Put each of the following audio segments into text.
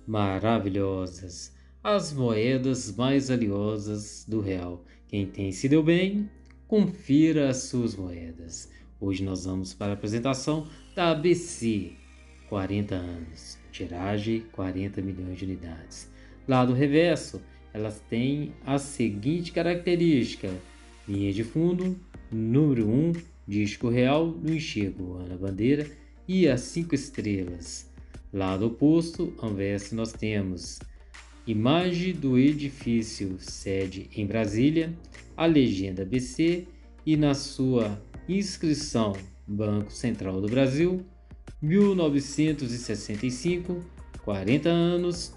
maravilhosas, as moedas mais valiosas do real. Quem tem se deu bem, confira as suas moedas. Hoje nós vamos para a apresentação da ABC, 40 anos, tiragem 40 milhões de unidades. Lado reverso, elas têm a seguinte característica: linha de fundo, número 1, disco real no enxergo, na bandeira e as 5 estrelas. Lado oposto, anverso, nós temos imagem do edifício sede em Brasília, a legenda BC e na sua inscrição Banco Central do Brasil, 1965, 40 anos,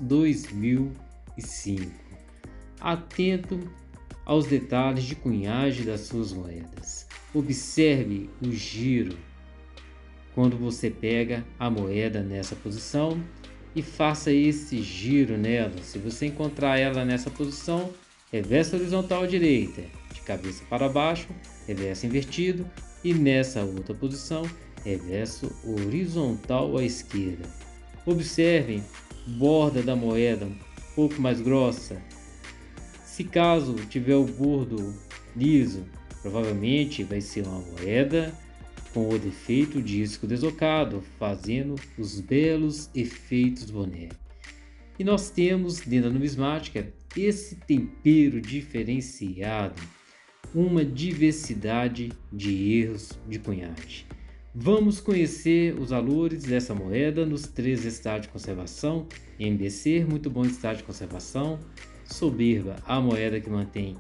2005. Atento aos detalhes de cunhagem das suas moedas. Observe o giro quando você pega a moeda nessa posição e faça esse giro nela. Se você encontrar ela nessa posição, reverso horizontal à direita, de cabeça para baixo, reverso invertido, e nessa outra posição, reverso horizontal à esquerda. Observem borda da moeda um pouco mais grossa. Se caso tiver o bordo liso, provavelmente vai ser uma moeda com o defeito disco deslocado, fazendo os belos efeitos boné. E nós temos dentro da numismática esse tempero diferenciado, uma diversidade de erros de cunhagem. Vamos conhecer os valores dessa moeda nos 3 estados de conservação. MBC, muito bom estado de conservação. Soberba, a moeda que mantém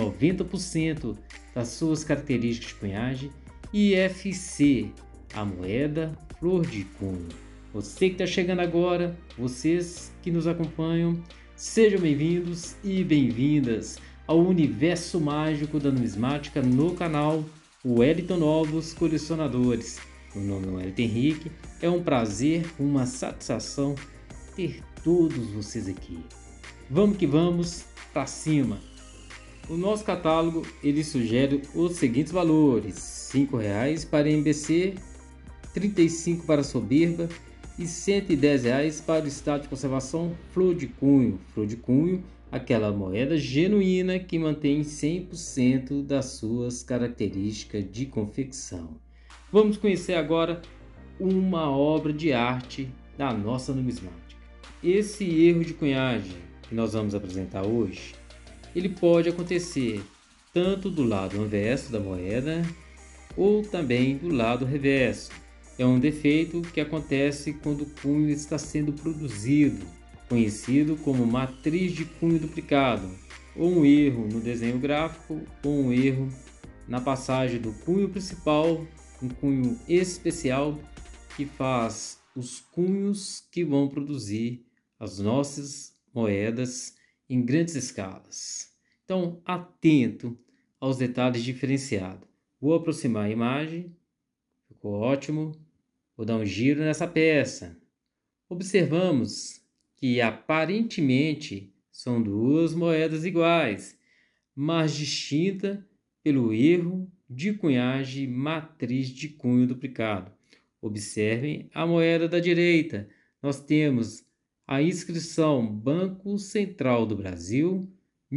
90% das suas características de cunhagem. E FC, a moeda flor de cunho. Você que está chegando agora, vocês que nos acompanham, sejam bem-vindos e bem-vindas ao universo mágico da numismática no canal Wellington Novos Colecionadores. Meu nome é Wellington Henrique, é um prazer, uma satisfação ter todos vocês aqui. Vamos que vamos, para cima! O nosso catálogo ele sugere os seguintes valores: R$ 5,00 para MBC, R$ 35,00 para Soberba e R$ 110,00 para o estado de conservação Flor de Cunho. Flor de Cunho, aquela moeda genuína que mantém 100% das suas características de confecção. Vamos conhecer agora uma obra de arte da nossa numismática. Esse erro de cunhagem que nós vamos apresentar hoje, ele pode acontecer tanto do lado anverso da moeda ou também do lado reverso. É um defeito que acontece quando o cunho está sendo produzido, conhecido como matriz de cunho duplicado, ou um erro no desenho gráfico, ou um erro na passagem do cunho principal, um cunho especial que faz os cunhos que vão produzir as nossas moedas em grandes escalas. Então, atento aos detalhes diferenciados. Vou aproximar a imagem, ficou ótimo. Vou dar um giro nessa peça. Observamos que aparentemente são 2 moedas iguais, mas distintas pelo erro de cunhagem matriz de cunho duplicado. Observem a moeda da direita. Nós temos a inscrição Banco Central do Brasil,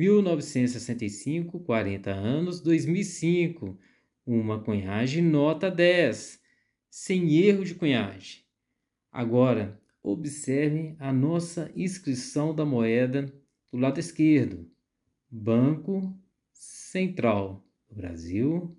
1965, 40 anos, 2005, uma cunhagem nota 10, sem erro de cunhagem. Agora, observem a nossa inscrição da moeda do lado esquerdo, Banco Central do Brasil,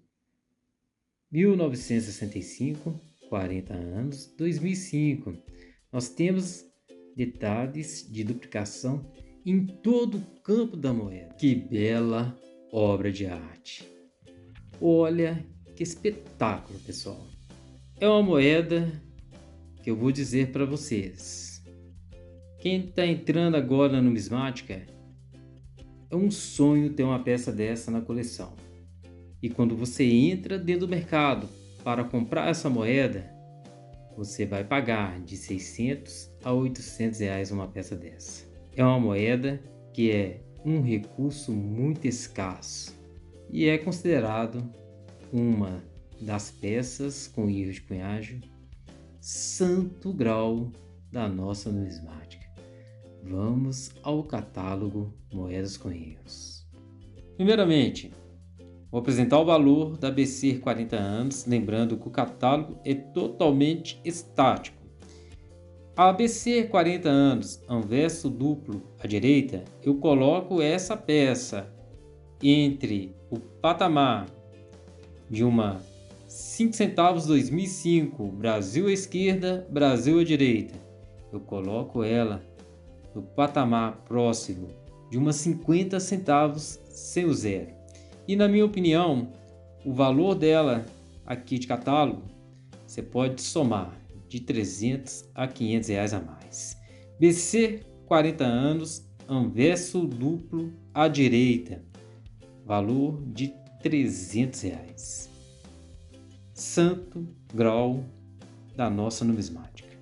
1965, 40 anos, 2005. Nós temos detalhes de duplicação em todo o campo da moeda. Que bela obra de arte! Olha que espetáculo, pessoal! É uma moeda que eu vou dizer para vocês. Quem está entrando agora na numismática, é um sonho ter uma peça dessa na coleção. E quando você entra dentro do mercado para comprar essa moeda, você vai pagar de 600 a 800 reais uma peça dessa. É uma moeda que é um recurso muito escasso e é considerado uma das peças com erro de cunhagem santo grau da nossa numismática. Vamos ao catálogo Moedas com Erros. Primeiramente, vou apresentar o valor da BC 40 anos, lembrando que o catálogo é totalmente estático. A BC 40 anos, anverso duplo à direita, eu coloco essa peça entre o patamar de uma 5 centavos 2005, Brasil à esquerda, Brasil à direita. Eu coloco ela no patamar próximo de uma 50 centavos sem o zero. E na minha opinião, o valor dela aqui de catálogo, você pode somar de 300 a 500 reais a mais. BC 40 anos, anverso duplo à direita, valor de 300 reais. Santo grau da nossa numismática.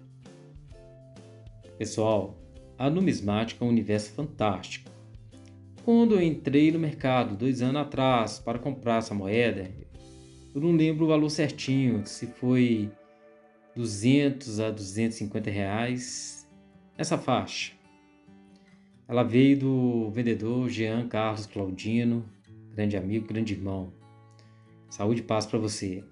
Pessoal, a numismática é um universo fantástico. Quando eu entrei no mercado 2 anos atrás para comprar essa moeda, eu não lembro o valor certinho, se foi 200 a 250 reais, essa faixa. Ela veio do vendedor Jean Carlos Claudino, grande amigo, grande irmão. Saúde e paz para você.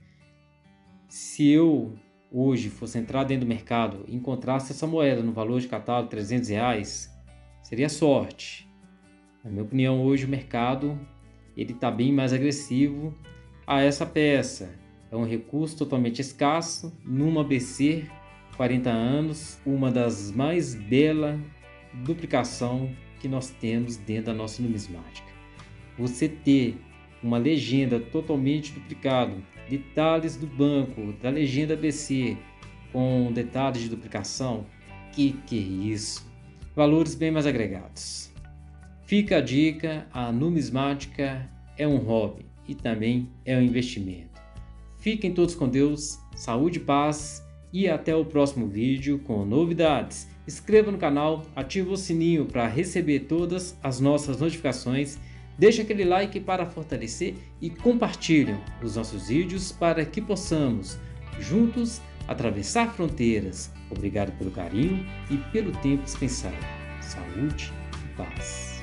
Se eu hoje fosse entrar dentro do mercado e encontrasse essa moeda no valor de catálogo 300 reais, seria sorte. Na minha opinião, hoje o mercado está bem mais agressivo a essa peça. É um recurso totalmente escasso, numa BC 40 anos, uma das mais belas duplicação que nós temos dentro da nossa numismática. Você ter uma legenda totalmente duplicada, detalhes do banco, da legenda BC com detalhes de duplicação, que é isso? Valores bem mais agregados. Fica a dica, a numismática é um hobby e também é um investimento. Fiquem todos com Deus, saúde e paz e até o próximo vídeo com novidades. Inscreva no canal, ative o sininho para receber todas as nossas notificações. Deixe aquele like para fortalecer e compartilhem os nossos vídeos para que possamos, juntos, atravessar fronteiras. Obrigado pelo carinho e pelo tempo dispensado. Saúde e paz.